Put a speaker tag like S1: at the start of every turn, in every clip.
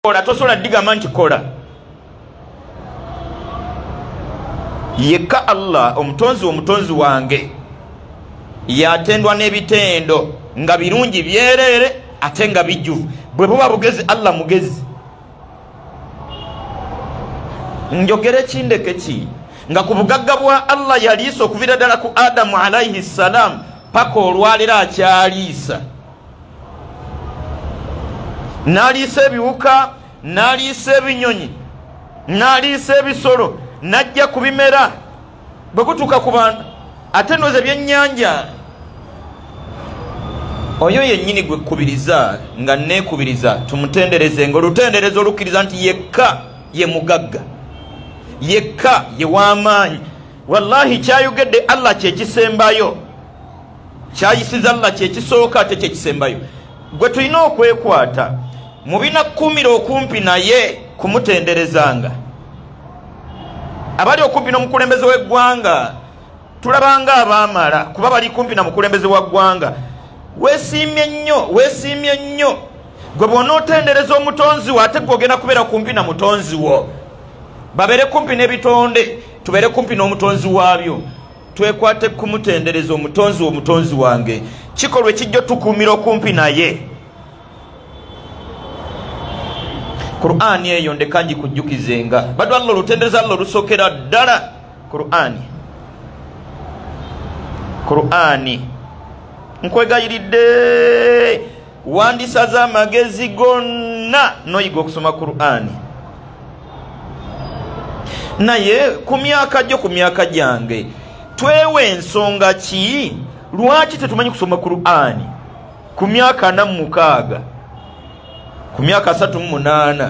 S1: kola tosobola digamba nti kola. Yekka Allah omutonzi wange yatendwa n'ebitendo nga birungi byerere ate nga bijjuvu. Bwe buba bugezi Allah mugezi. Njogere kindeke ki nga ku bugagga bwa Allah yaliisa okuvira ddala ku Adamu alayhi salam paka olwaliro akyaliisa. N'aliisa ebiwuka, n'aliisa ebinyonyi, n'aliisa ebisolo, n'ajja ku bimera. Bwe gutuuka ku bantu ate ndoze byennyanja. Oyo yennyini gwe kkubiriza nga neekubiriza tumutendereze ng'olutenderezo olukkiriza nti yekka ye mugagga, yekka ye w'amaanyi. Wallahi kyayogedde Allah kyekisembayo, kyayisiza Allah kyekisooka ate kyekisembayo. Gwe tulina okwekwata mu binakkumira okumpi naye kumutenderezanga. Abali okumpi n'omukulembeze w'eggwanga tulabanga abaamala kuba bali kumpi na mukulembeze wa ggwanga. Weesiimye nnyo gwe bw'onootendereza omutonzi wo ate gw'ogenda kubeera kumpi na mutonzi wo. Babeere kumpi n'ebitonde, tubeere kumpi n'omutonzi waabyo. Twekwate kumutendereza omutonzi wange. Kikolwa ekijja tukuumira okumpi naye. Qur'ani eyo ndeka ngikujjukizenga. Badu Allah olutendereza Allah olusookera ddala Qur'ani. Nkwegayiridde wandisaza amagezi gonna noyiga okusoma Qur'ani. Naye ku myaka gyange twewe ensonga ki lwaki tetumanyi kusoma Qur'ani? Ku myaka 46, ku myaka 38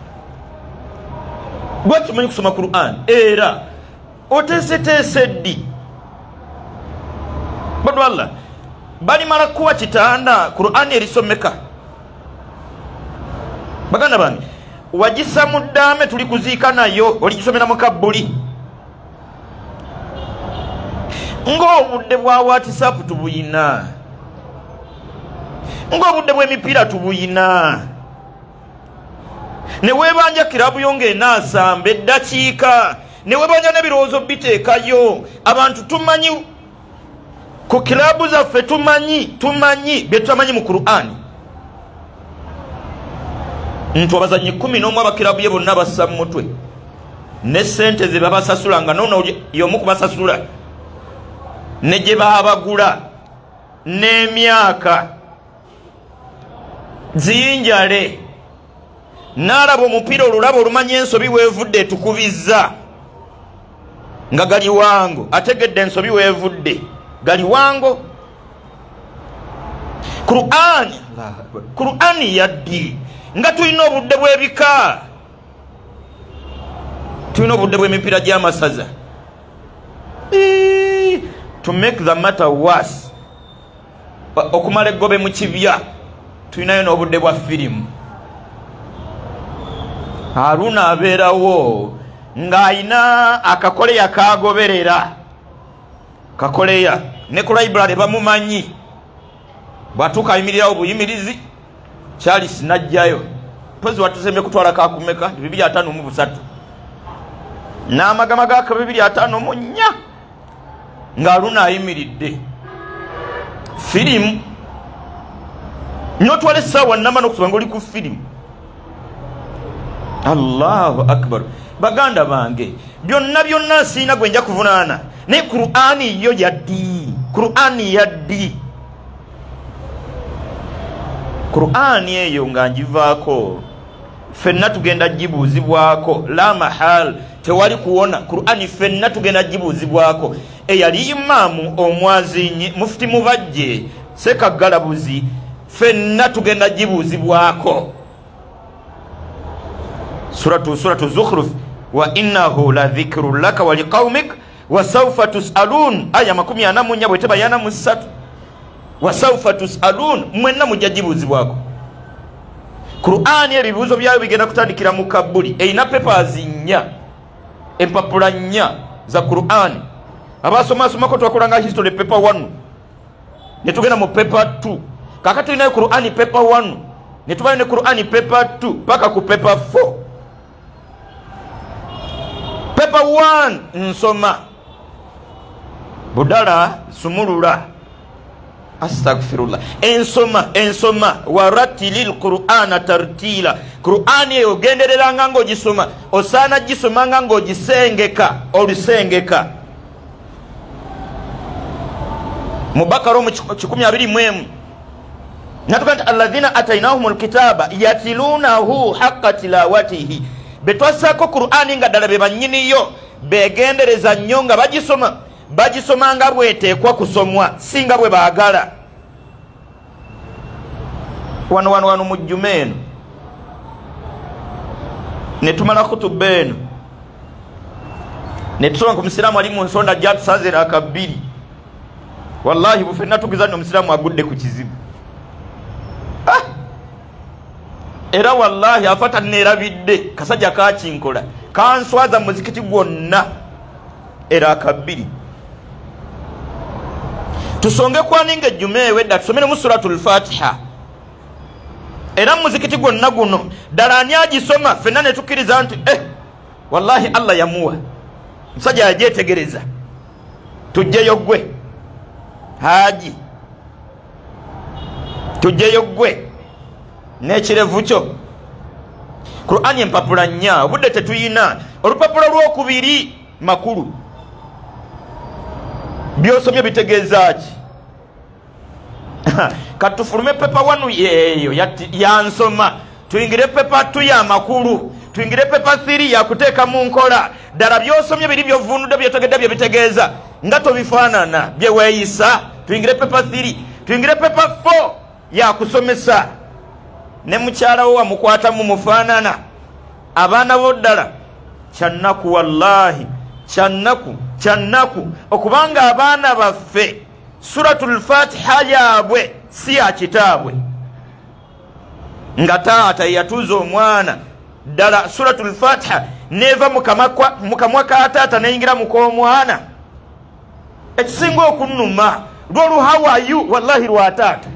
S1: lwaki tumanyi kusoma Qur'ani? Era oteeseteese ddi? Badu Allah balimala kuwa kitanda Qur'ani erisomeka. Baganda bange wagisa mu ddaame tuli kuziika nayo oligisomera mu kabbuli. Ng'obudde bwa WhatsApp tubuyina, ng'obudde bw'emipiira tubuyina. Ne weebanja kirabu yo ng'enaasamba eddakiika, ne weebanja n'ebirowoozo biteekayo. Abantu tumanyi ku kirabu zaffe, tumanyi bye tutamanyi mu Qur'ani. Nti abazanyi 11 abakirabu ye bonna bassa mu mutwe ne ssente ze babasasula nga noono y'omu kubasasula, ne gye baabagula, n'emyaka ziyinjale. N'alaba omupiira olulabo olumanyi ensobi weevudde etukubizza nga gali wango, ategedde ensobi weevudde gali wango. Qur'ani yaddi nga tulina obudde bw'ebika, tulina obudde bw'emipiira gy'amasaza. To make the matter worse, okumala eggobe mu kibya tulinayo n'obudde bwa firimu. Haruna abeerawo ng'ayina akakoleya kaagoberera, kakoleya ne ku library bamumanyi. Bwatuuka ayimirirawo buyimirizi, Charles n'ajjayo pozi watuzembye kutwala kakumeka 253 n'amagama ga 254 nga Haruna ayimiridde. Firimu nyotwale sawa namano kusanga oli ku firimu. Allahu akbar. Baganda bange byonna sina gwenja kuvunaana ne Qur'ani yo yaddi. Qur'ani eyo nga njivaako fenna tugenda jibuuzibwako la mahal, tewali kuwona. Qur'ani fenna tugenda jibuuzibwako. Eyali imamu omwazinyi mufti mubajje Ssekagalabuzi fenna tugenda jibuuzibwako. Suratu Zukhruf, wa innahu la dhikrun laka wa liqaumik wa sawfa tusalun. Aya 44 bwe tebayana mu 3 wa sawfa tusalun, mwenna mujajibuzibwako. Qur'ani ebibuuzo byayo bigenda kutandikira mu kabbuli. Eyina papers 4, empapula 4 za Qur'ani. Abasoma twakolanga history paper 1 ne tugenda mu paper 2. Kakati tulina Qur'ani paper 1 netubale ne Qur'ani paper 2 paka ku paper 4. Paper 1 nsoma budala sumulula astaghfirullah ensoma waratilil Qur'ana tartila. Qur'ani ogenderera ngango gisoma osana gisoma ngango gisengeka olusengeka. Mubakaro mu 10:21 natukanta alladhina atainahumul kitaba yatilunahu haqqa tilawatihi. Betwasako Qur'ani nga dala be banyini yo begendereza nnyo nga bagisoma nga bweteekwa kusomwa singa bwe baagala. Wano mu jjuma eno ne tumala khutuba eno ne tusoma ku musiraamu ali mu nsonda gyatusanzira akabiri. Wallahi bufenna tugiza no musiraamu agudde ku kizibu. Era wallahi afata nerabidde kasajja kakinkola kanswaza muzikiti gwonna era akabiri. Tusonge kwaninga ejjuma ewedda tusomere mu suratul Fatiha. Era muzikiti gwonna guno ddala ani agisoma fenna ne tukkiriza nti wallahi Allah yamuwa musajja yajetegereza. Tujjeyo gwe haji, tujjeyo gwe n'ekirevu kyo. Qur'ani empapula nnya obudde tetuyina. Olupapula lw'okubiri makulu byosomye bitegeeza ki? Katufulume pepa 1 yeeyo yansoma, tuyingire pepa 2 ya makulu, tuyingire pepa 3 ya kuteeka mu nkola. Ddala byosomye biri byovunudde byetegedde bye bitegeeza nga tobifaanana bye weeyisa. Tuyingire pepa 3, tuyingire pepa 4 ya kusomesa. Ne mukyala wo wamukwata mu mufaanana. Abaana bo ddala kyannaku wallahi kyannaku okubanga abaana baffe suratul Fatiha yaabwe si ya kitaabwe nga taata yatuuza omwana ddala suratul Fatiha neva mukamwa ka taata neyingira muk'omwana. Ekisinga okunnuma lwolu how are you wallahi lwa taata.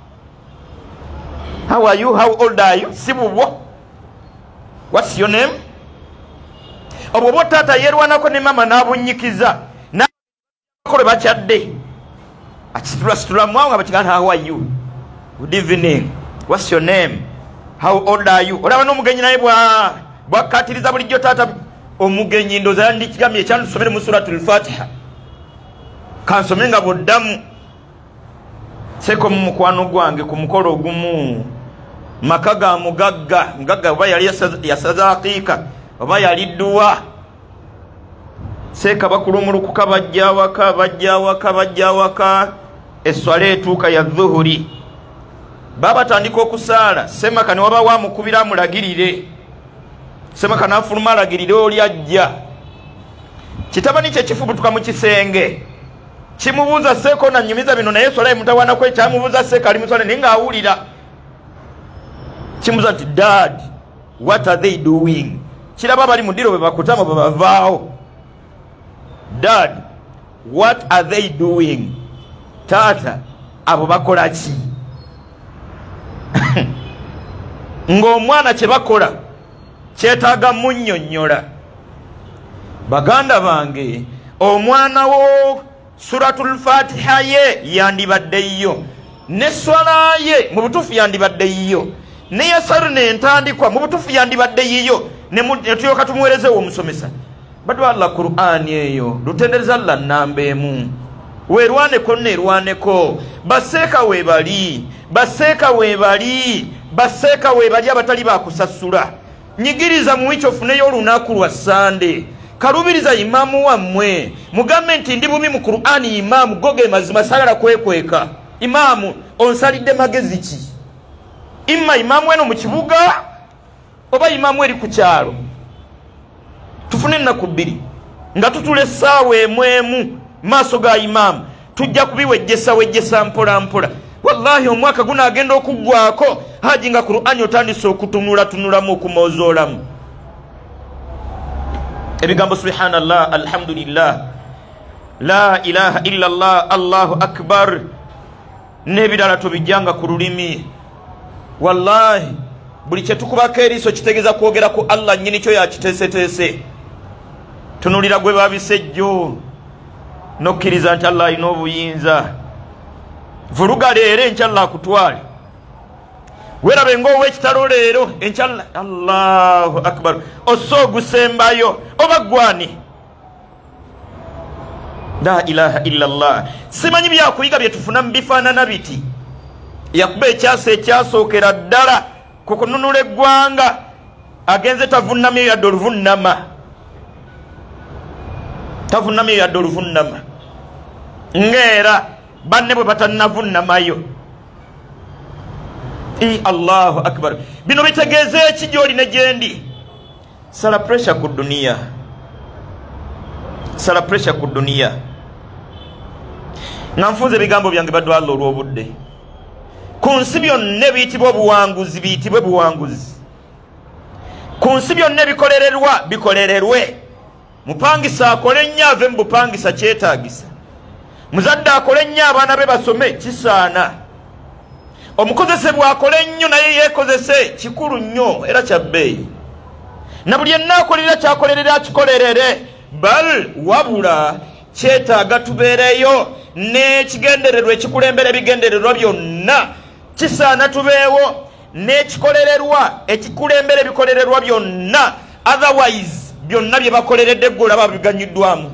S1: How are you? How old are you? Sibubo. What's your name? Obo tata yerwanako ne mama nabunyikiza. Na kole bachadde. Achitula mwanga batigana how are you? Good evening. What's your name? How old are you? Olaba n'omugenyi naye bwakatiriza bulijjo tata omugenyi ndoza yandikigamye ekyandusomere mu suratul Fatiha. Kansomenga boddamu. Seko mu mukwano gwange ku mukolo ogumu makaga mugagga oba yali yasaza aqiika oba yali dduwa. Seeka bakulumulukuka bajja waka eswala etuuka ya dhuhuri. Baba tandika okusaala Semaka ne waba wamukubira amulagirire. Semaka n'afuluma alagirire oli ajja. Kitabani kye kifubutuka mu kisenge. Kimubuuza Seeko nanyumiza bino naye swala emutawana kwe kyamubuuza Seeko ali muswala naye ng'awulira. Kimubuuza nti Dad, what are they doing? Kiraba bali mu ddiro bwe bakutama bwe bavaawo. Dad, what are they doing? Taata, abo bakola ki? Ng'omwana kye bakola kyetaaga munnyonnyola. Baganda bange, omwana wo suratul Fatiha ye yandibaddeyo, ne swala ye mu butuufu yandibaddeyo, ne yasaru n'entandikwa mu butuufu yandibaddeyo, ne tuyoka tumuweerezeewo omusomesa. Badu Allah Qur'ani eyo lutendereza Allah nnamba emu. Weerwaneko neerwaneko. Baseeka weebali abatali bakusasula. Nyigiriza mu wiiki ofuneyo olunaku lwa Sande. Kalubiriza imamu wammwe. Mugambe nti ndi bumi mu Qur'ani imamu goge mazima sagala kwekweka. Imamu onsalidde magezi ki? Imma imamu eno mu kibuga oba imamu eri ku kyalo. Tufune ennaku bbiri nga tutula essaawa emu maaso ga imamu tujja kubiwejjesa mpola. Wallahi omwaka guno agenda okuggwako haji nga Qur'ani otandise okutunulamu okumozoolamu. Ebigambo subhanallah, alhamdulillah, la ilaha illallah, Allahu akbar n'ebirala tobijjanga ku lulimi. wallahi buli kye tukubako eriiso kitegeeza kwogera ku Allah nnyini kyo yakiteeseteese. Tunulira gwe babisejjo nokkiriza nti Allah alina obuyinza. Vuluga leero enkya Allah akutwale. Werabe ng'ow'ekitalo leero enkya Allahu akbar. Osso ogusembayo oba gwani? La ilaha illallah. Simanyi byakuyiga bye tufuna mu bifaanana biti. Yakuba ekyasa ekyasookera ddala ku kununula eggwanga agenze tavunnamyo yadde oluvunnama. Tavunnamyo yadde oluvunnama. Ng'era banne bwe batannavunnamayo. Allahu akbar. Bino bitegeeze eki gy'olina gye ndi? Sala pressure ku duniya. Sala pressure ku duniya. Nga nfunze ebigambo byange baddu Allah olw'obudde. Ku nsi byonna biyitibwa obuwanguzi biyitibwe buwanguzi. Ku nsi byonna ebikolererwa bikolererwe. Mupangisa akole nnyo ave mu bupangisa kyetaagisa. Muzadde akole nnyo abaana be basome kisaana. Omukozesebwa akole nnyo naye yeekozese kikulu nnyo era kya bbeeyi. Na buli yenna akolera kyakolerera akikolerere. Bal wabula kyetaaga tubeereyo n'ekigendererwa ekikulembera ebigendererwa byonna. Kisaana tubeewo n'ekikolererwa ekikulembera ebikolererwa byonna. Otherwise byonna bye bakoleredde ggwe olaba biganyiddwamu.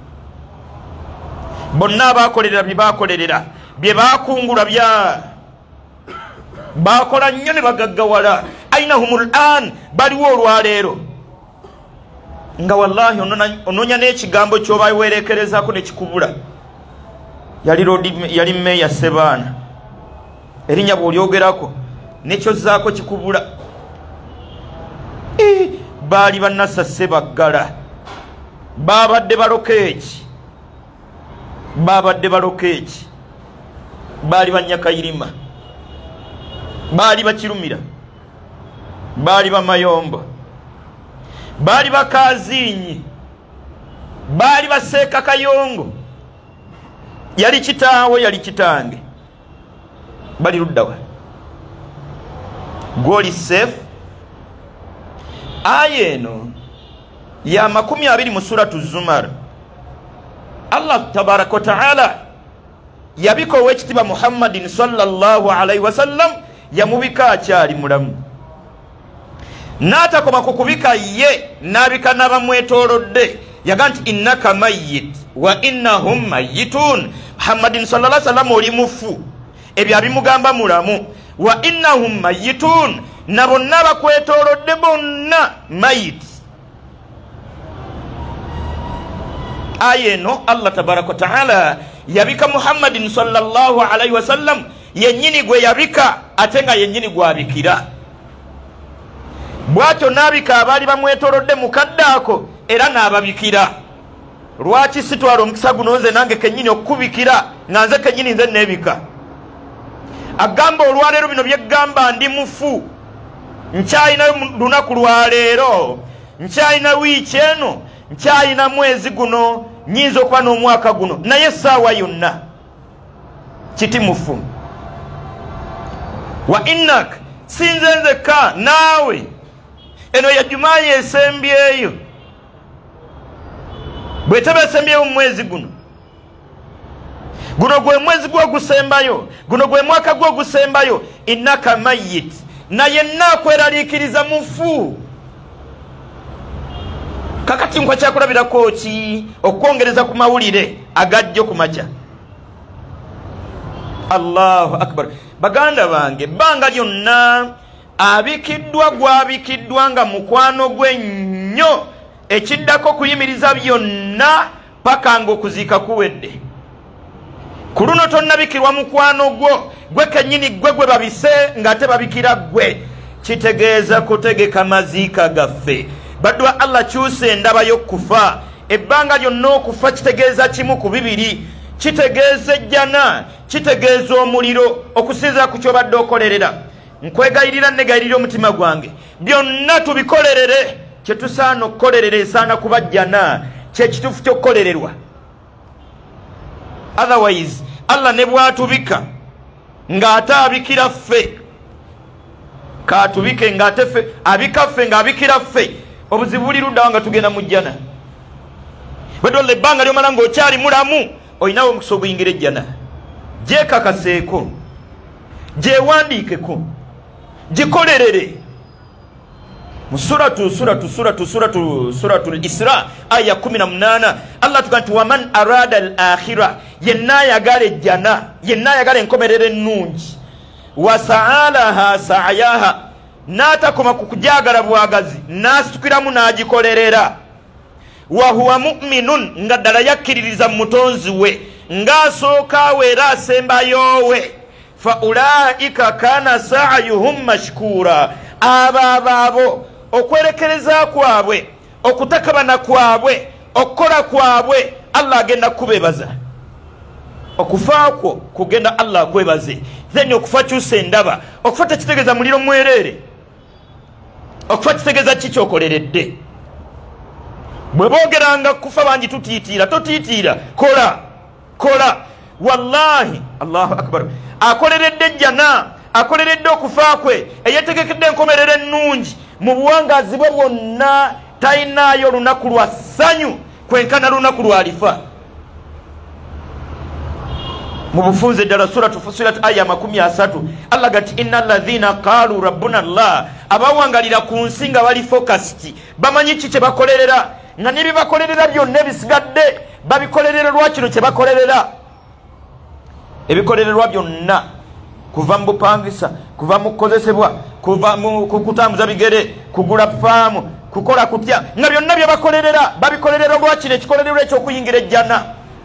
S1: Bonna abaakolerera bye baakolerera bye baakungula bakola nnyo ne bagaggawala. Ainahumul an baliwo olwaleero. Nga wallahi onoonya n'ekigambo ky'oba weereekerezaako ne kikubula. Yali mmeeya Sebaana. Erinnya bw'olyogerako nekyozzaako kikubula. Baali bannassa Sebaggala. Baabadde balokeeki. Baali Banyakayirima. Baali Bakirumira. Baali Bamayombo. Baali Bakazinyi. Baali Baseeka Kayongo. Yali kitaawe yali kitange. Bali luddawa. Gwoli safe. Aya eno ya 20 mu suratu Zumar. Allah tabaraka wa ta'ala yabika ow'ekitiibwa Muhammadin sallallahu alayhi wa sallam yamubika akyali mulamu. N'atakoma ku kubika ye n'abika n'abamwetoolodde. Yaga nti innaka mayyit wa innahum mayyitun. Muhammadin sallallahu alayhi wa sallam oli mufu. Ebyo abimugamba mulamu. Wa innahum mayyitun. Na bonna bakwetoolodde bonna mayit. Aya eno Allah tabaraka wa ta'ala yabika Muhammadin sallallahu alayhi wa sallam yennyini gwe yabika ate nga yennyini gwabikira. Bw'atyo n'abika abaali bamwetoolodde mukadde ako era n'ababikira. Lwaki sitwala omukisa guno nze nange kennyini okubikira nga nze kennyini nze neebika? Agamba olwaleero bino byeggamba ndi mufu. Nkyalina lunaku lwaleero. Nkyalina wiiki eno. Nkyalina mwezi guno. Nyinza okuba n'omwaka guno. Naye essaawa yonna kiti mufu. Wa innaka sinze nzekka naawe. Eno ya Jumaa esembyeyo. Bwe teba esembyeyo mu mwezi guno. Guno gwe mwezi gwo gusembayo. Guno gwe mwaka gwo gusembayo. Innaka mayyit. Naye nakweraliikiriza mufu. Kakati nkwa kyakulabirako ki okwongereza ku mawulire agajjo ku makya. Allahu akbar. Baganda bange banga lyonna abikiddwa gwabikiddwa nga mukwano gwe nnyo ekiddako kuyimiriza byonna paka ng'okuziika kuwedde. Ku luno tonnabikirwa mukwano gwe kennyini gwe babise ng'ate babikira gwe. Kitegeeza kutegeka maziika gaffe. Badwa Allah kyuse endaba y'okufa. Ebbanga lyonna okufa kitegeeza kimu ku bibiri. Kitegeeza ejjana, kitegeeza omuliro okusinziira ku ky'obadde okolerera. Nkwegayirira negayirira omutima gwange. Byonna tubikolerere. Kye tusaana okukolerera esaana kuba jjana. Kye kituufu ky'okukolererwa. Otherwise Allah ne bwatubika ng'ate abikira ffe katubike ngatefe abikaffe ngabikiraffe obuzibu buli ludda nga tugenda mu jjana badolle ebbanga lyomala ng'okyali mulamu olinawo omukisa oguyingira ejjana gyekakaseeko gyewandiikeko gikolerere mu suratu Isra aya 18 Allah tuga nti waman arada al-akhira yenna ayagala ejjana yenna ayagala enkomerero ennungi wasaalaha sa'yaha n'atakoma ku kujagala bwagazi n'asitukiramu n'agikolerera wa huwa mu'minun nga ddala yakkiririza mu mutonzi we ng'asooka era asembayo we fa ulaika kana sa'yuhum mashkura abo okwerekereza kwabwe okutakabana kwabwe okukola kwabwe Allah agenda kubebaza okufaako kugenda Allah akwebaze then okufa kyusa endaba okufa tekitegeeza muliro mwerere okufa kitegeeza kikyokoleredde bwe boogeranga kufa bangi tutiitiira totiitiira kola wallahi Allahu akbar akoleredde jjana akoleredde okufa kwe eyetegekedde enkomerero ennungi mu buwangazi bwe bwonna talinayo lunaku lwa ssanyu kwenkana lunaku lwalifa mu bufunze ddala suratu Fussilat aya 30 Allah gati innal ladhina qalu rabbuna Allah abawangalira ku nsi nga bali focused bamanyi ki kye bakolerera nga nebibakolerera byonna ebisigadde babikolerera lwakino kye bakolerera ebikolererwa byonna kuva mu bupangisa kuva mu kukozesebwa kuva mu kutambuza bigere kugula faamu kukola kutya nga byonna bye bakolerera babikolerera lwakino ekikolererwa ekyokuyingira ejjana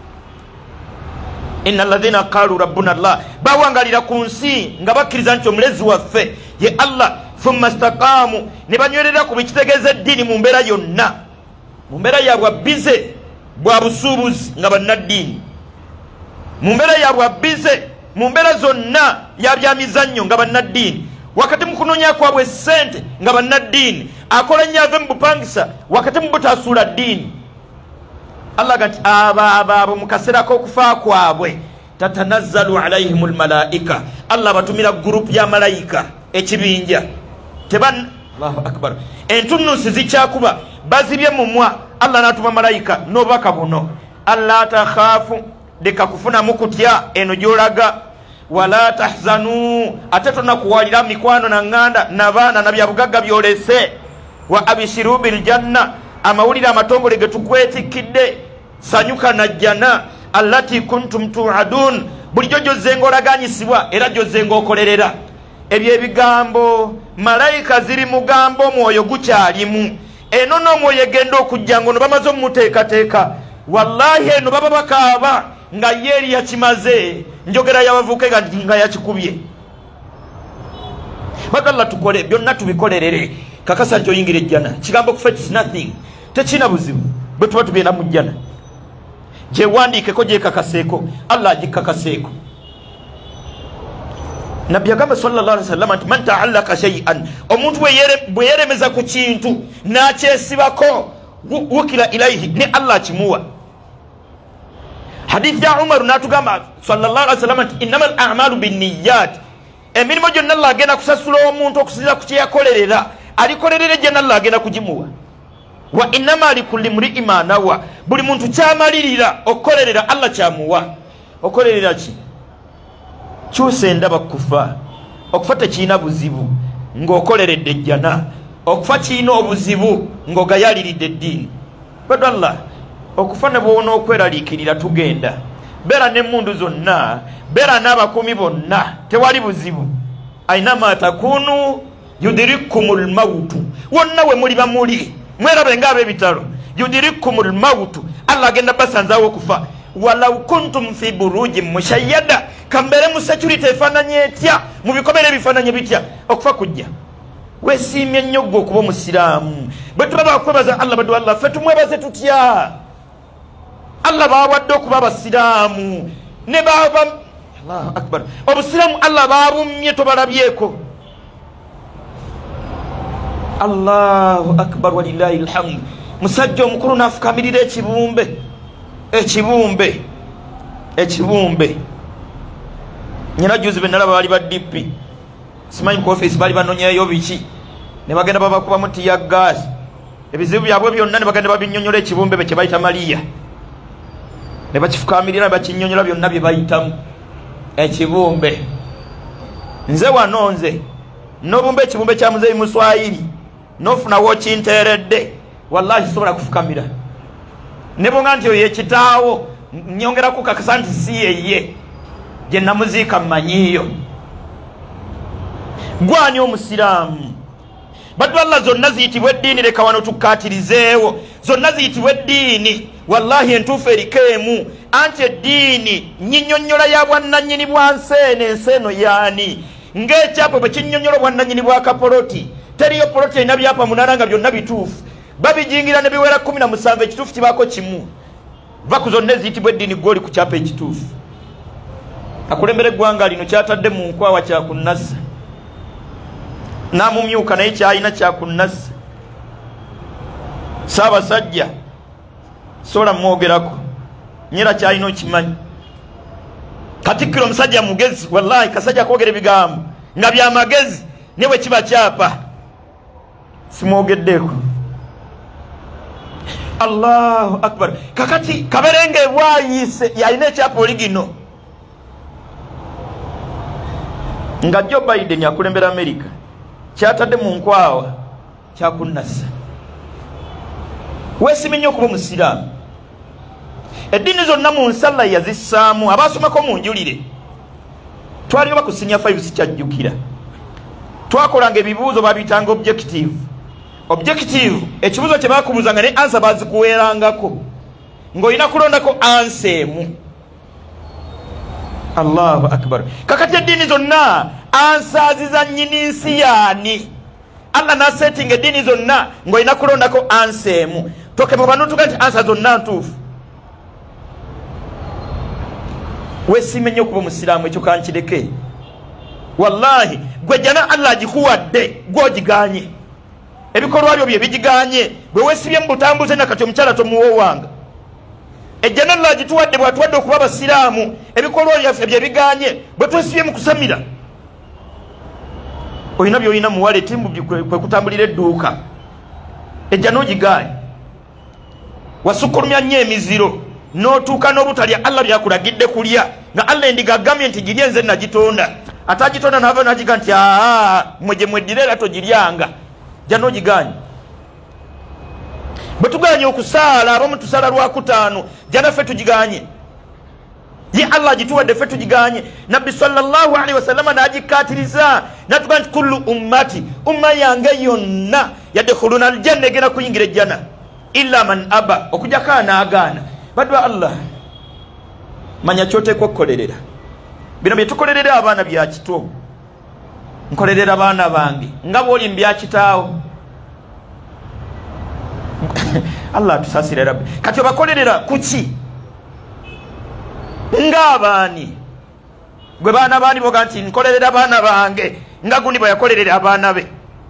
S1: innal ladhina qalu rabbuna Allah bawangalira ku nsi nga bakkiriza nti omulezi waffe ye Allah thumma istaqamu ne banywerera ku bikitegeeza eddiini mu mbeera yonna mu mbeera yabwe bize bwa busuubuzi nga bannaddiini mu mbeera yabwe bize mu mbeera zonna yabyamizannyo nga bannaddiini wakati mu kunoonya kwabwe ssente nga bannaddiini akola nnyo ave mu bupangisa wakati mu butaasuula ddiini Allah gati abo mu kaseera k'okufa kwabwe tatanazzalu alaihimul malaika Allah batumira gurupu ya malayika ekibinja Allahu akbar entunnunsi zikyakuba bazibye mumwa Allah n'atuma malayika n'obubaka buno Allah takhafu deka kufuna mukutya eno gyolaga wala tahzanu ate tonakuwalira mikwano na nganda na baana na byabugagga byolese wa abishiru bil janna amawulira amatongole getukwetikidde sanyuka na jana allati kuntum tu'adun bulijjo gyozengolaganyisibwa era gyozengokolerera ebyo ebigambo malayika ziri mugambo mwoyo gukyalimu eno n'omwoyo egenda okujja ngono bamaze omuteekateeka wallahi eno baba bakaaba nga yeri yakimaze njogera yabavuke nga yakikubye bagalla tukole byonna tubikolerere kakasa nti oyingira ejjana kigambo kufa it's nothing tekina buzibu bwe tuba tugenda mu jjana gyewandiikeko gyekakaseeko Allah agikakaseeko nabbi agamba sallallahu alaihi wasallam nti man ta'allaka shay'an omuntu bwe yeremeza ku kintu n'akyesibako wukila ilaihi ne Allah kimuwa hadith ya Umar natugamba sallallahu alaihi wasallam nti innamal a'malu binniyat emirimu gyonna Allah agenda kusasula omuntu okusinziira ku kye yakolerera alikolerera gyonna Allah agenda kugimuwa wa innama likulli mri'in ma nawa buli muntu kyamalirira okukolerera Allah kyamuwa okolerera ki kyusa endaba kufa okufa tekiina buzibu ng'okoleredde ejjana okufa kiina obuzibu ng'ogayaliridde eddiini badu Allah okufa ne bwona okweraliikirira tugenda beera n'emmundu zonna beera n'abakuumi bonna tewali buzibu ainama takunu yudirikumul mautu wonna we muli bamuli mwerabe ng'ab'ebitalo yudirikumul mautu Allah agenda basanzaawo okufa walau kuntum fi burujin mushayyada kambere mu security efaananye etya mu bikomere ebifaananye bitya okufa kujja weesiimye nnyo gwe okuba omusiraamu bwe tuba bakwebaza Allah badu Allah ffe tumwebaze tutya Allah bawadde okuba abasiraamu ne baba Allahu akbar obusiraamu Allah babumye tobalabyeko Allahu akbar walillahi alhamd musajja omukulu n'afukamirira ekibumbe nyina juzi be nalaba bali ba DP simanyi ku office bali banonyeyo biki ne bagenda babakuba muti ya gas ebizibu byabwe byonna ne bagenda babinyonyola ekibumbe kye bayita Maria ne bakifukamirira bakinyonyola byonna bye bayitamu ekibumbe nze wanonze nobumbe ekibumbe kya muzeyi Muswahili nofuna wokinteredde wallahi sobola kufukamira ne bonga nti oyo ekitaawo nyongera ku kakasa nti si yeye gye namuziika mmanyiyo gwani omusiraamu baddu Allah zonna ziyitibwa eddiini leka wano tukkatirizeewo zonna ziyitibwa eddiini wallahi entuufu erikeemu anti eddiini nyinyonnyola ya bwannannyini bwa enseeno yaani ng'ekyapa bwe kinnyonnyola bwannannyini bwa kapoloti teriyo poloti erina byapa 8 nga byonna bituufu babijingira ne biwera 17 ekituufu kibaako kimu vaku zonna eziyitibwa eddiini gw'oli ku kyapa ekituufu akulembera eggwanga lino kyatadde mu nkwawa kyakunnasa namumyuka naye kyalina kyakunnasa Ssaabasajja sobola mwogerako nyera kyalina okimanyi Katikkiro omusajja mugezi wallahi kasajja kwogera ebigambo nga byamagezi ne bwe kiba kyapa simwogeddeko Allahu akbar kakati kaberenge bwayise yalina ekyapa oligino nga Joe Biden akulembera America kyatadde mu nkwawa kyakunnasa weesimenye okuba omusiraamu eddiini zonna mu nsala yazissaamu abaasomako mu njulire twaliyo bakusinya 5 sikyajjukira twakolanga ebibuuzo babitanga objective ekibuuzo kye bakubuuzanga ne ansa bazikuweerangako ng'olina kulondako ansa emu Allahu akbar kakati eddiini zonna ansa zizannyini nsi yaani Allah nasettinga eddiini zonna ng'olina kulondako ansa emu tokema banutuga nti ansa zonna ntuufu weesimenye okuba omusiraamu ekyo kankireke wallahi gwe jana Allah agikuwadde gw'ogiganye ebikolwa byo bye bigiganye bwe weesibye mu butambuze nakati omukyala tomuwoowanga ejjana Allah agituwadde bw'atuwadde okuba abasiraamu ebikolwa byaffe bye biganye bwe twesibye mu kusamira olina byolina mu waleti kwe kutambulira edduuka ejjana ogiganye wasukkulumya nnyo emiziro n'otuuka n'obutalya Allah byakulagidde kulya nga Allah endiga agambye nti girye nze nagitonda ate agitonda n'ava n'agiga nti mwe gye mweddira era togiryanga jjana ogiganye bwe tuganye okusaala abamu tusaala lwakutaano jjana ffe tugiganye ye Allah agituwadde ffe tugiganye nabbi sallallahu alaihi wasallama n'agikkaatiriza n'atuga nti kullu ummati umma yange yonna yadkhuluna aljanna egenda kuyingira ejjana illa man aba okujjako anaagaana badwa Allah manya kyoteekwa okukolerera bino bye tukolerera abaana bya kito nkolerera abaana bange nga bw'oli mu bya kitaawo Allah atusaasire rabbi kati obakolerera kuki ng'abaani gwe baana baani boga nti nkolerera abaana bange nga gundi bwe yakolerera abaana be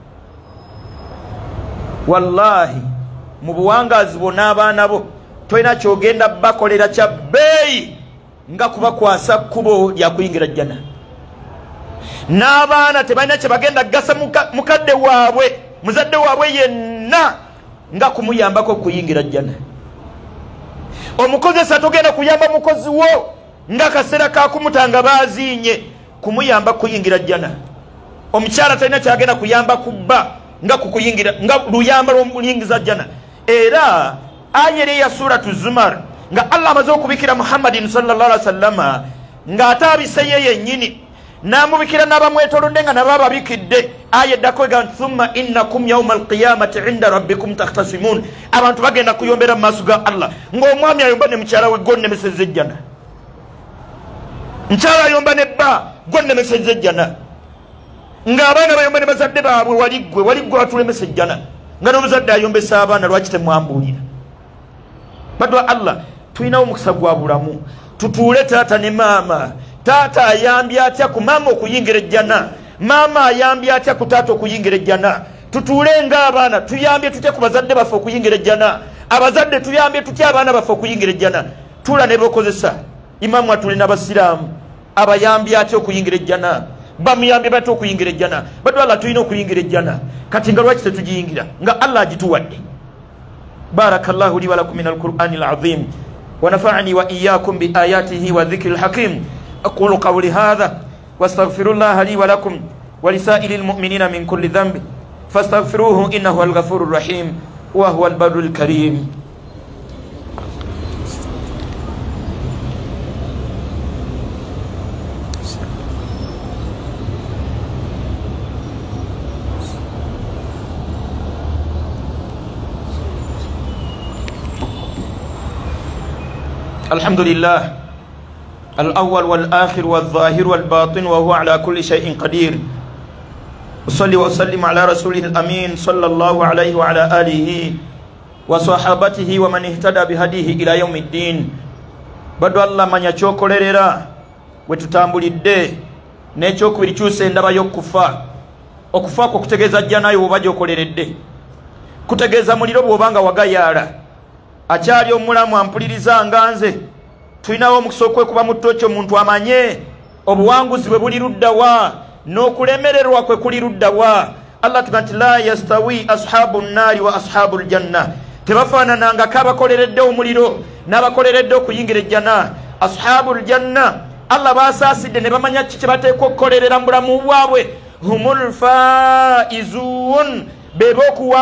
S1: wallahi mu buwangaazi bwonna abaana bo tolina kyogenda bakolera kya bbeeyi nga kubakwasa kkubo lyakuyingira jjana n'abaana tebalina kye bagenda gasa mukadde waabwe muzadde waabwe yenna nga kumuyambako okuyingira jjana omukozi esa togenda kuyamba mukozi wo ng'akaseera kakumutanga baaziinye kumuyamba kuyingira jjana omukyala talina kyagenda kuyamba kubba nga kukuyingira nga luyamba lw'omuyingiza jjana era ayere ya suratu Zumar nga Allah amaze okubikira Muhammadin sallallahu alaihi wasallama nga atabise yeye nyini namubikira n'abamwetolodde nga nabo ababikidde ayeddako ega thumma innakum yawma alqiyamati inda rabbikum takhtasimun abantu bagenda kuyombera mu maaso ga Allah ng'omwami ayomba ne mukyala we gonnemesezza ejjana mukyala ayomba ne bba gonnemesezza ejjana ng'abaana bayomba ne bazadde baabwe wali ggwe atulemesa ejjana nga n'omuzadde ayombesa abaana lwaki temwambuulira badwa Allah tulinawo omukisa gwa bulamu tutuule taata ne maama taata ayambye atya ku maama okuyingira ejjana maama ayambye atya ku taata okuyingira ejjana tutuule ng'abaana tuyambye tutya ku bazadde baffe okuyingira ejjana abazadde tuyambye tutya abaana baffe okuyingira ejjana tuula ne bokozesa imaamu atule n'abasiraamu abayambye atya okuyingira ejjana bamuyambe bate okuyingira ejjana. Bado Allah tulina okuyingira ejjana kati nga lwaki tetugiyingira nga Allah agituwadde. Barakallahu li wa lakum min al-Qur'anil azim wa nafa'ani wa iyyakum bi ayatihi wa dhikril hakim. Aqulu qawli hadha wastaghfirullaha li wa lakum wa lisa'ilil mu'minina min kulli dhanbi fastaghfiruhu innahu al-ghafurur rahim wa huwal barrul karim. الحمد لله الأول والآخر والظاهر والباطن وهو على كل شيء قدير. أصلي وأسلم على رسوله الأمين صلى الله عليه وعلى آله وصحابته ومن اهتدى بهديه إلى يوم الدين. بدو الله من يشوك لريرا وتتامبولي الدي نيشوك ويريشوسي ndaba yokufa okufa ko kutegeeza jjanayo obaje okoleredde kutegeeza muliro bwobanga wagayala akyali omulamu ampuliriza nganze tulinawo omukisa okwekuba mu ttooki omuntu amanye obuwanguzi bwe buli luddawa n'okulemererwa kwe kuli luddawa. Allah tibanti la yastawi ashabu nnari wa ashabu ljanna, tebafaananangako abakoleredde omuliro n'abakoleredde okuyingira ejjana. Ashabu ljanna Allah basaasidde ne bamanya kiki bateekwa okukolerera mu bulamu bwabwe. Humul faizun, beba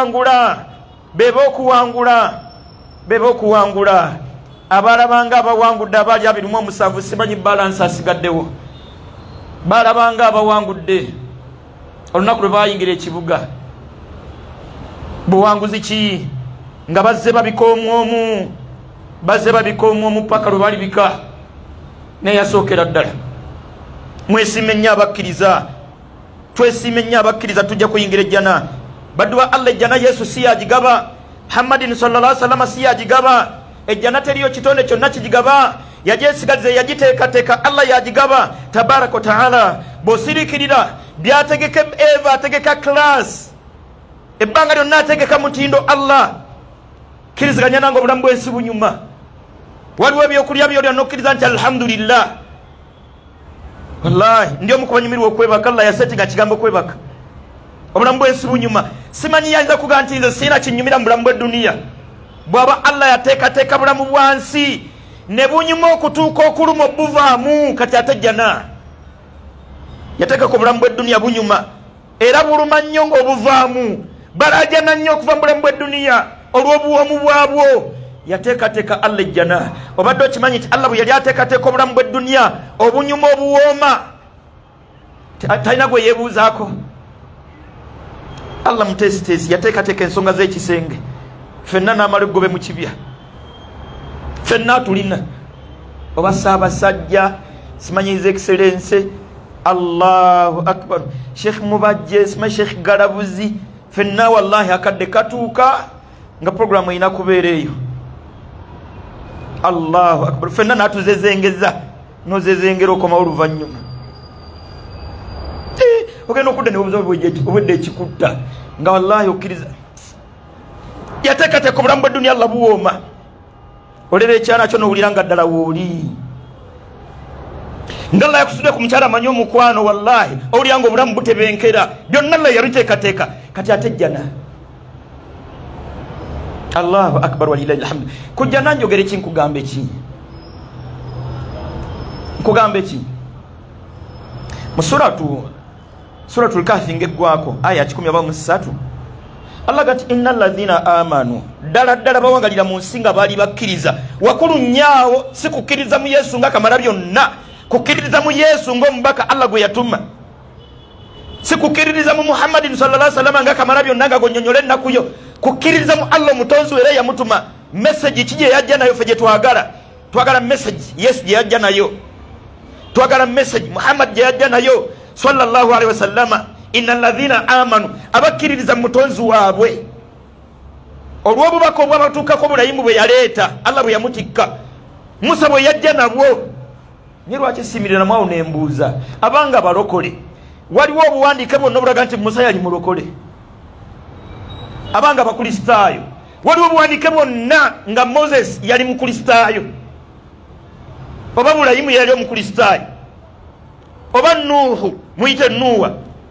S1: okuwangula abalabanga abawangudde abali 27 simanyi balance asigaddewo balabanga abawangudde olunaku lwe bayingira ekibuga buwanguzi ki nga bazze babika omwomu paka lwe balibika neyasookera ddala. Mwesiime nnyo abakkiriza, twesiime nnyo abakkiriza tujja kuyingira ejjana. Badduwa Allah ejjana Yesu si yagigaba, Muhammadin sallallahu alaihi wasallam si yagigaba. Ejjana teriyo kitonde kyonna kigigaba, yagyesigaze yagiteekateeka Allah yagigaba tabaraka wa taala. Bw'osirikirira byategeka Eva ategeka class ebbanga lyonna ategeka mutindo Allah. Kiriziganya nange obulamu bw'ensi bunyuma, waliwo ebyokulya byolya n'okkiriza nti alhamdulillah. Wallahi ndi omu ku banyumirwa okwebaka. Allah yasetinga kigambo kwebaka. Obulamu bw'ensi bunyuma simanyi yayinza kugaa nti nze siina kinyumira mu bulamu bw'edduniya. Bw'aba Allah yateekateeka bulamu bwansi ne bunyuma okutuuka okuluma obuvaamu kati ate jjana yateekako obulamu bw'edduniya bunyuma era buluma nnyo ng'obuvaamu balajana nnyo okuva mu bulamu bw'edduniya olw'obuwoomu bwabwo. Yateekateeka Allah ejjana. Obadde okimanyi nti Allah bwe yali ateekateeka obulamu bw'edduniya obunyuma obuwooma talina gwe yeebuuzaako. Allah mutesitesi yateekateeka ensonga z'ekisenge, ffenna n'amala eggobe mu kibya, ffenna tulina oba Ssaabasajja simanyi his excellence Allahu akbar Sheikh Mubajje simanyi Sheikh Galabuzi, ffenna wallahi akadde katuuka nga programu erina kubeera eyo. Allahu akbar ffenna n'atuzezengeza n'ozezengera okomawo oluvannyuma ogenda okudda ne obudde ekikutta nga wallahi okkiriza. Yateekateeka obulamu bw'edduniya Allah buwooma. Olera ekyana kyo n'owulira nga ddala wooli nga Allah yakusudde ku mukyala amanyi omukwano, wallahi owulira nga obulamu butebenkera. Byonna Allah yabiteekateeka kati ate jjana. Allahu akbar walillahi alhamdu. Kujja nanjogera ki nkugambe ki? Nkugambe ki? Mu suratul Kahfi ng'eggwako aya 13 Allah gati innal ladhina amanu ddala bawangalira mu nsi nga baali bakkiriza. Wakulu nnyawo si kukkiriza mu Yesu nga kamala byonna, kukkiririza mu Yesu ng'omubaka Allah gwe yatuma, si kukkiririza mu Muhammadin sallallahu alaihi wasallam nga kamala byonna nga gonnyonnyola ennaku yo, kukkiririza mu Allah omutonzi era yamutuma. Message ki gye yajja nayo ffe gye twagala message Yesu gye yajja nayo, twagala message Muhammad gye yajja nayo sallallahu alaihi wasallama. Innal ladhina amanu abakkiririza mutonzi waabwe olw'obubaka obwabatuukako obulayimu bwe yaleeta Allah bwe yamutikka. Musa bwe yajja nabwo nye lwaki simirira mwawo nembuuza abanga balokole waliwo obuwandiike bwonna obulaga nti Musa yali mulokole? Abanga abakristaayo waliwo obuwandiike bwonna nga Moses yali mukristaayo oba bulayimu yali omukristaayo oba Nuuhu muyite Nuwa.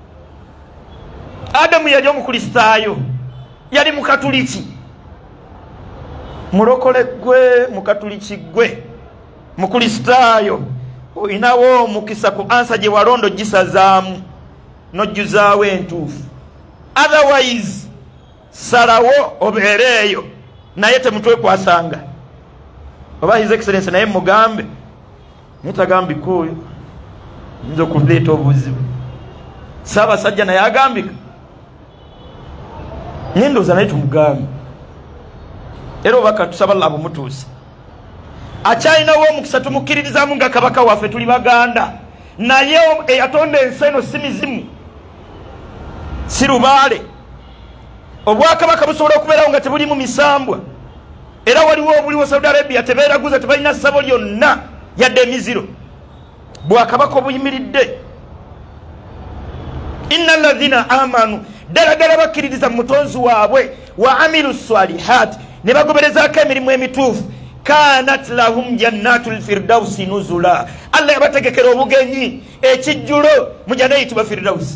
S1: Adamu yali omukristaayo, yali mukatuliki. Mulokole gwe mukatuliki gwe mukristaayo oyinawo omukisa ku ansa gye walondo gisazaamu nojjuzaawo entuufu. Otherwise salawo obeereeyo naye temutwekwasanga. Oba His Excellency naye mugambe nitagambika oyo nzo kuleeta obuzibu. Ssaabasajja naye agambika nyendoza naye tumugambe. Era obaka tusaba Allah bumutuusa. Akyalinawo omukisa tumukkiririzamu nga kabaka waffe tuli baganda. Naye eyatonda ensi eno si mizimu si lubaale. Obwakabaka busobola okubeerawo nga tebulimu misambwa. Era waliwo obuliwo Saudi Arabia tebeeraguza tebalina ssabo lyonna yadde emiziro. Bwakabaka obuyimiridde. Inna alladhina amanu ddala bakkiririza mu mutonzi waabwe wa amilu swalihat ne bagoberezaako emirimu emituufu kanat lahum jannatul firdausi nuzula. Allah yabategekera obugenyi ekijjulo mu janna eyitibwa firdausi.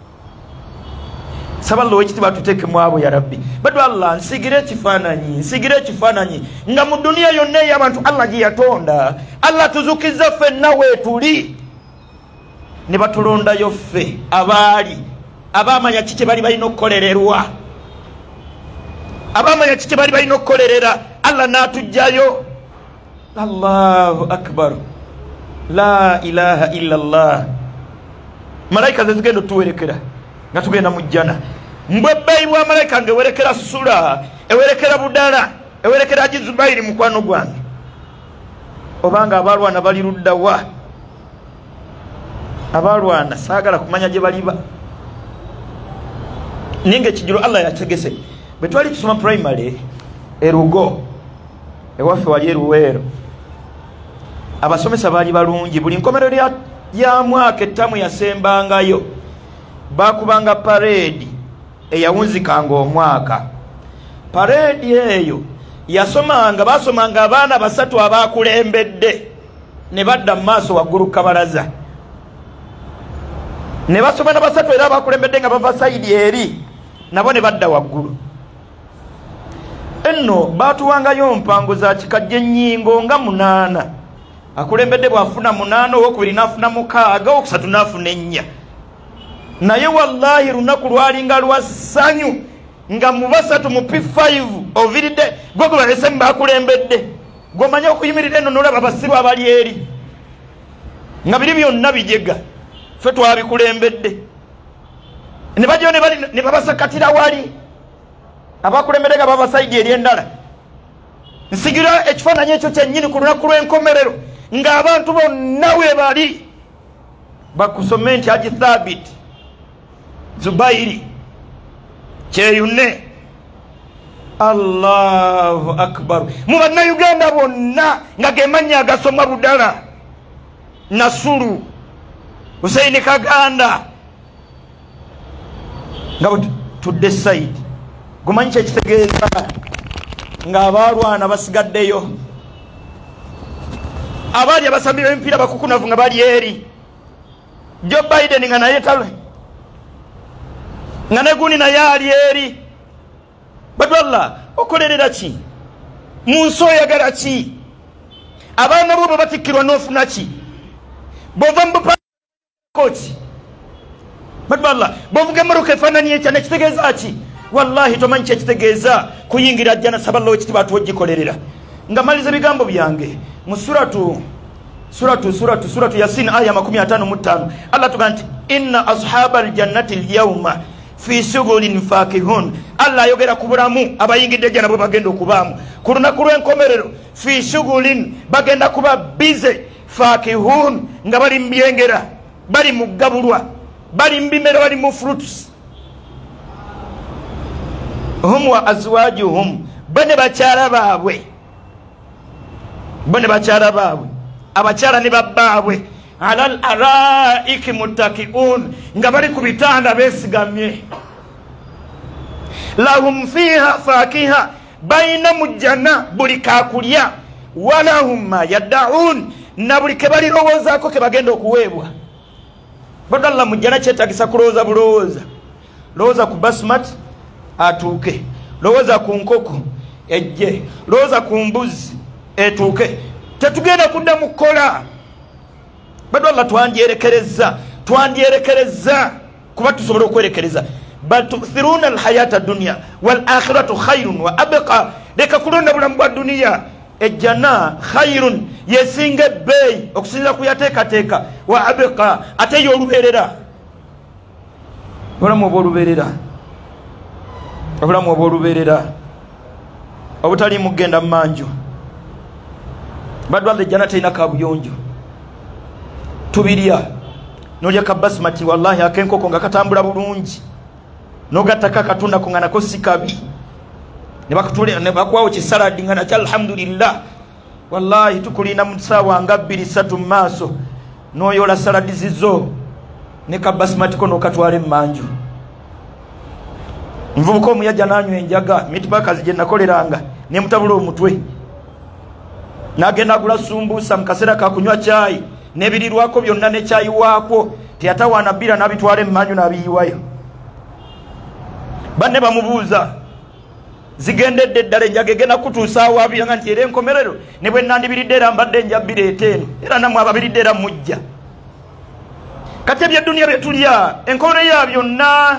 S1: Saballo ekitiibwa tuteekemu abo ya Rabbi. Badu Allah nsigire ekifaananyi nga mu duniya yonna ey'abantu Allah gye yatonda. Allah tuzukiza ffenna weetuli ne batulondayo ffe abaamanya kiki bali balina okukolererwa. Abaamanya kiki bali balina okukolerera. Allah n'atugjayo. Allahu akbar. La ilaha illa Allah. Malaika ze zigenda otuwerekera nga tugenda mu jjana. Mbwebbeeyi bwa malaika ng'ewerekera Sula, ewerekera Budala, ewerekera Zubairi mukwano gwange. Obanga abalwana bali ludda wa? Abalwana saagala kumanya gye baliba. Ninga ekijjulo Allah yategese. Bwe twali tusoma primary erugo ewaffe wali eruweero. Abasomesa baali balungi. Buli nkomerero ya mwaka ettamu yasembangayo bakubanga parade eyawunzikanga omwaka. Parade eyo basomanga abaana basatu abakulembedde ne badda mu maaso waggulu kabalaza. Ne basoma na basatu era abakulembedde nga bava sayidi eri nabo ne badda waggulu. Enno baatuwangayo mpango za kikajja ennyingo nga 8. Akulembedde bw'afuna 8, owokubiri n'afuna 6, owokusatu n'afuna 4. Naye wallahi lunaku lwalinga lwa ssanyu nga mu basatu mu P5 oviridde gwe balese mu bakulembedde. Gw'omanya okuyimirira eno n'olaba abasiru abali eri nga biri byonna bijega ffe twabikulembedde. Ne bajjayo ne babasakatira wali abakulembedde nga bava sayidi eri endala. Nsigira ekifaananyi ekyo kyennyini ku lunaku lw'enkomerero ng'abantu bonna we bali bakusome nti Haji Thabit, Zubairi, Kyeyune. Allahu akbar. Mu bannayuganda bonna nga ge mannya agasomwa Budala, Nasuru, Hussein Kaganda nga tudde sayidi. Gumanyi kyekitegeeza nga abalwana basigaddeyo. Abaali abasambira emipiira bakukunavu nga bali eri. Joe Biden nga naye talwe nga ne Guni naye ali eri. Badwalla okolerera ki? Mu nsi oyagala ki? Abaana bo batikkirwa n'ofuna ki? Bova mbupakoki badwalla bovuga emmotoka efaananyi ekya nekitegeeza ki? Wallahi tomanyi kyekitegeeza kuyingira jjana saballo ekitiibwa tuwogikolerera. Nga maliza ebigambo byange mu suratu Yasin aya 55 Allah tugamba nti inna ashabal jannati al-yawma fi shugulin fakihun. Allah ayogera ku bulamu abayingidde jjana bwe bagenda okubaamu ku lunaku lw'enkomerero. Fi shugulin bagenda kuba bize fakihun nga bali mbyengera, bali mugabulwa, bali mbimera, bali mu fruits. Hum wa azwajuhum, bane bakyala baabwe abakyala ne babbaabwe alal araiki muttakiun nga bali ku bitanda beesigamye. Lahum fiha fakiha, bayina mu jjana buli kakulya. Walahum ma yaddaun, na buli ke balirowoozaako ke bagenda okuweebwa. badalla mujjana kyetagisa kulowooza bulowooza. Lowooza ku basmati atuuke, lowooza ku nkoko ejje, lowooza ku mbuzi etuuke. Tetugenda kudda mu kukola. Badalla twandyerekereza kuba tusobola okwerekereza. Bal tu'thiruna alhayata dunya wal akhiratu khayrun wa abqa. Leka kulonda bulamu bwa duniya, ejjana khayrun yesinga ebbeeyi okusinza kuyateekateeka, wa abqa ate y'olubeerera. Obulamu obw'olubeerera obutali mugenda mu manju. Badwala ejjana terina kabuyonjo. Tubirya n'olya ka basmati wallahi ak'enkoko nga katambula bulungi, n'ogattako akatunda ko nga nako si kabi, ne bakuwawo kisaladi nga nakyo alhamdulillah. Wallahi tukulina mu ssaawa nga 2-3 mu maaso n'oyola saladi zizo ne ka basmati ko n'okatwala mu manju. Nvubuka omuyajja n'anywa enjaga mitipakazi gye nakoleranga ne mutabula omutwe, n'agenda agula sumbuusa mu kaseera ka kunywa caayi n'ebirirwako byonna ne caayi waakwo, teyatawaana bbira n'abitwala mu manju n'abiyiwayo. Banne bamubuuza zigendedde ddala enjaga egenda kutuusa awaabiranga nti era enkomerero ne bwe nandibiridde era mbadde nja bireeta eno, era nammwe ababiridde era mujja. Kati ebyeduniya bye tulya enkomerero ya byonna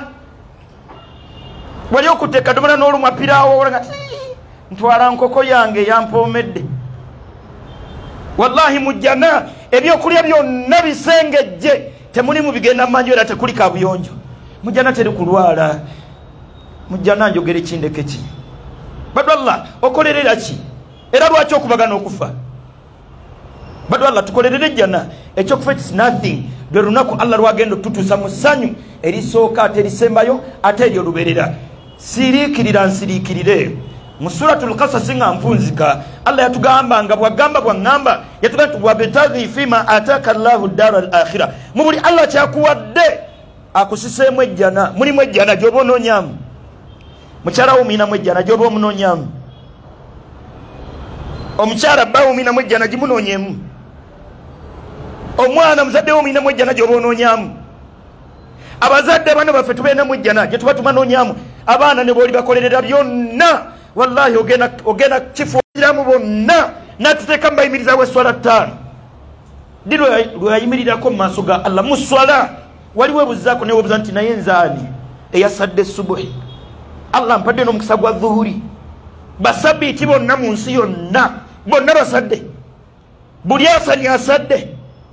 S1: wali okuteeka domala n'olumwa piraawo olanga ntwala nkoko yange yampoomedde. Wallahi mujjana ebyokulya byonna bisengejje, temuli mu bigenda manju era tekuli kabuyonjo. Mujjana teri kulwala. Mujjana njogere kindeke ki. Badwalla okolerera ki? Era lwaki okubagana okufa? Badwalla tukolerere jjana ekyokufa it's nothing. Lwe lunaku Allah lwagenda tutuusa mu ssanyu erisooka ate erisembayo ate eryolubeerera. Siriikirira nsiriikirire. Mu suratul Qasas nga mpunzika Allah yatugamba nga bwagamba bwangamba yatugamba wabtaghi fima ataka Allahu ddara al-akhirah. Mu buli Allah kyakuwadde akusiseemu ejjana, mulimu ejjana gy'oba onoonyamu. Mukyala wo omuyinamu ejjana gy'oba omunoonyamu. Omukyala bba wo omuyinamu ejjana gimunoonyemu. Omwana muzadde wo omuyinamu ejjana gy'oba onoonyamu. Abazadde bano baffe tubeeramu ejjana gye tuba tumanoonyamu. Abaana ne bw'oli bakolerera byonna wallahi ogenda kifuukiramu bonna n'atuteeka mu bayimiriza w'esswala 5. Ddi lwe yayimirirako mu maaso ga Allah mu swala waliwo ebuzaako newebuza nti naye nzaani eyasadde subuhi, Allah mpadde n'omukisa gwa dhuhuri, basabiiti bonna mu nsi yonna bonna basadde, buli asani asadde,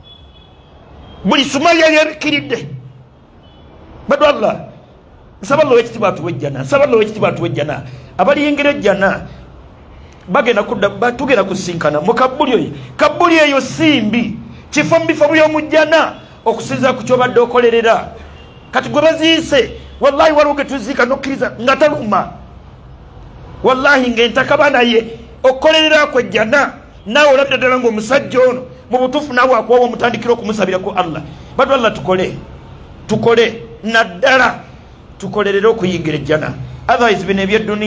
S1: buli Sumaya yeekiridde. Badu Allah nsaba Allah w'ekitiibwa atuwe ejjana, abaliyingira ejjana bagenda kudda tugenda kusinkana mu kabbuli oyo. Kabbuli eyo simbi kifo mu bifo by'omu jjana okusinziira ku kyobadde okolerera. Kati gwe baziise wallahi waliwo ge tuziika n'okkiriza nga taluma, wallahi ng'entaka banaye okukolerera ku ejjana naawe olabira ddala ng'omusajja ono mu butuufu naawe akuwawo omutandikira okumusabirako Allah. Badu Allah tukole naddala tukolerere okuyingira ejjana. Otherwise bino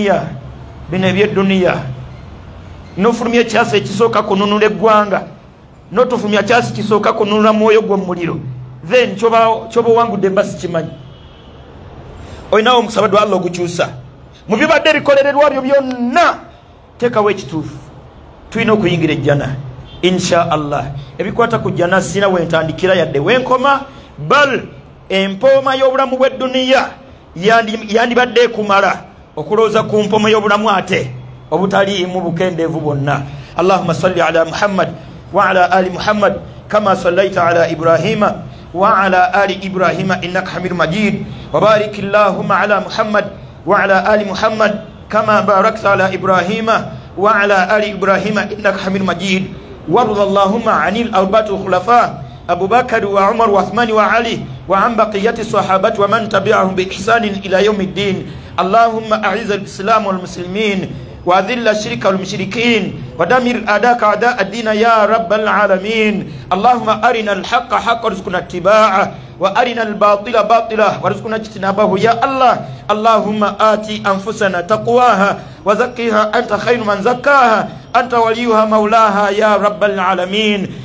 S1: ebyeduniya n'ofulumya ekyasi ekisooka kununula eggwanga n'otofulumya kyasi kisooka kununula mwoyo gw'omuliro, then kyoba owangudde mba sikimanyi. Olinawo omusaba dwa Allah ogukyusa mu bibadde ebikolererwa byo byonna. Teekawo ekituufu, tulina okuyingira ejjana insha Allah. Ebikwata ku jjana sina wentandikira yadde wenkoma, bal empooma y'obulamu bw'edduniya yandibadde ekumala okulowooza ku mpooma y'obulamu ate obutaliimu bukendeevu bwonna. Allahumma salli ala Muhammad wa ala ali Muhammad kama sallaita ala Ibrahima wa ala ali Ibrahima innaka hamidun majid, wa barik Allahumma ala Muhammad wa ala ali Muhammad kama barakta ala Ibrahima wa ala ali Ibrahima innaka hamidun majid. Warda Allahumma anil arba'ati khulafa Abu Bakr wa Umar wa Uthman wa Ali wa an baqiyati sahabati wa man tabi'ahum bi ihsanin ila yawmiddin. Allahumma a'izz al-islam wal muslimin wa adhill ash-shirka wal mushrikin wa damir a'daka a'da' ad-din ya rabbal alamin. Allahumma arina al-haqqa haqqan warzuqna ittiba'ah wa arina al-batila batila warzuqna ijtinabahu ya Allah. Allahumma ati anfusana taqwaha wa zakkiha anta khayru man zakkaha anta waliyuha maulaha ya rabbal alamin.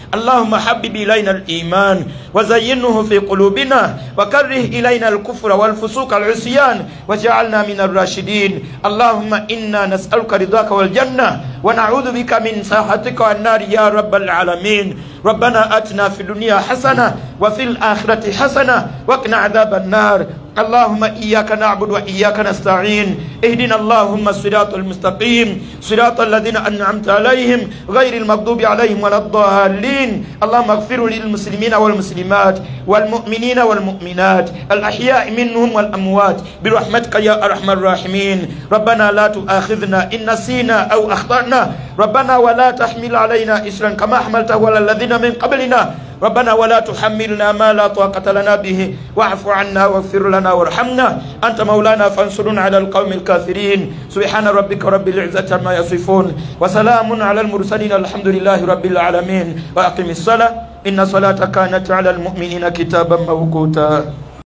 S1: اللهم حبب إلينا الإيمان وزينه في قلوبنا وكره إلينا الكفر والفسوق والعصيان وجعلنا من الراشدين. اللهم إنا نسألك رضاك والجنة ونعوذ بك من سخطك والنار يا رب العالمين. ربنا آتنا في الدنيا حسنة وفي الآخرة حسنة وقنا عذاب النار. اللهم إياك نعبد وإياك نستعين. اهدنا اللهم الصراط المستقيم صراط الذين أنعمت عليهم غير المغضوب عليهم ولا الضالين. اللهم اغفر للمسلمين والمسلمات والمؤمنين والمؤمنات الأحياء منهم والأموات برحمتك يا أرحم الراحمين. ربنا لا تؤاخذنا إن نسينا أو أخطأنا. ربنا ولا تحمل علينا إسرا كما حملته على الذين من قبلنا. ربنا ولا تحملنا ما لا طاقة لنا به واعف عنا واغفر لنا وارحمنا أنت مولانا فانصرنا على القوم الكافرين. سبحان ربك رب العزة عما يصفون وسلام على المرسلين الحمد لله رب العالمين. وأقم الصلاة إن صلاة كانت على المؤمنين كتابا موقوتا.